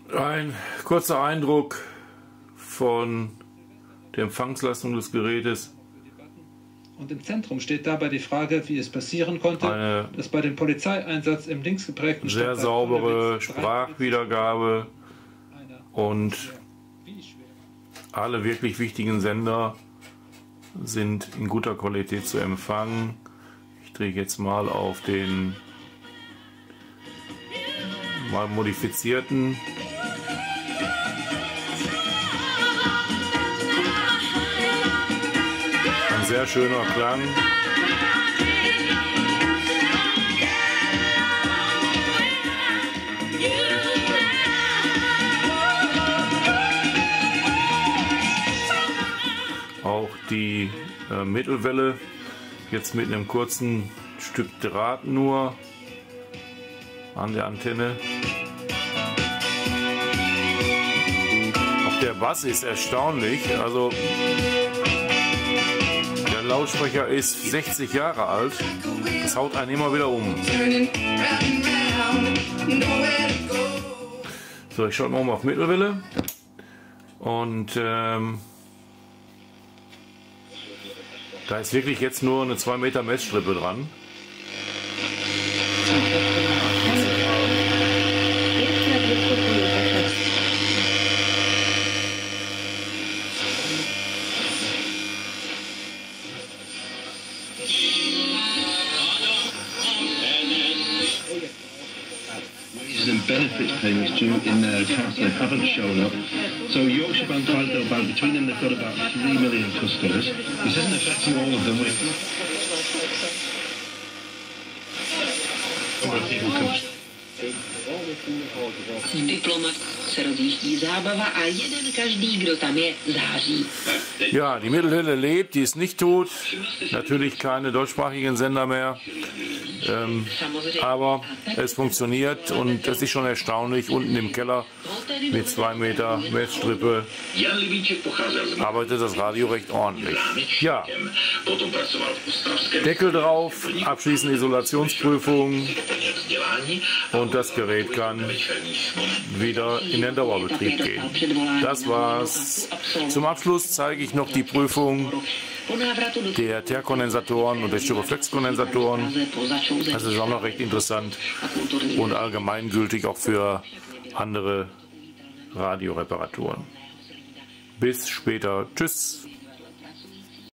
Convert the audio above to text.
Ein kurzer Eindruck von der Empfangsleistung des Gerätes. Und im Zentrum steht dabei die Frage, wie es passieren konnte, dass bei dem Polizeieinsatz im linksgeprägten sehr saubere Sprachwiedergabe und alle wirklich wichtigen Sender sind in guter Qualität zu empfangen. Ich drehe jetzt mal auf den mal modifizierten. Ein sehr schöner Klang. Auch die Mittelwelle, jetzt mit einem kurzen Stück Draht nur an der Antenne. Auch der Bass ist erstaunlich, also der Lautsprecher ist 60 Jahre alt, das haut einen immer wieder um. So, ich schaue mal auf Mittelwelle und da ist wirklich jetzt nur eine 2 Meter Messstrippe dran. And benefits payments due in their accounts that haven't shown up. So Yorkshire Bank, Clydesdale Bank, between them they've got about 3 million customers. This isn't affecting all of them. Diplomat se rozjíždí zábava a jeden každý, kdo tam je, září. Ja, die Mittelwelle lebt, die ist nicht tot. Natürlich keine deutschsprachigen Sender mehr. Aber es funktioniert und das ist schon erstaunlich. Unten im Keller mit 2 Meter Messstrippe arbeitet das Radio recht ordentlich. Ja, Deckel drauf, abschließende Isolationsprüfung und das Gerät kann wieder in den Dauerbetrieb gehen. Das war's. Zum Abschluss zeige ich noch die Prüfung der Terkondensatoren und der Styroflex-Kondensatoren. Das ist auch noch recht interessant und allgemeingültig auch für andere Radioreparaturen. Bis später. Tschüss.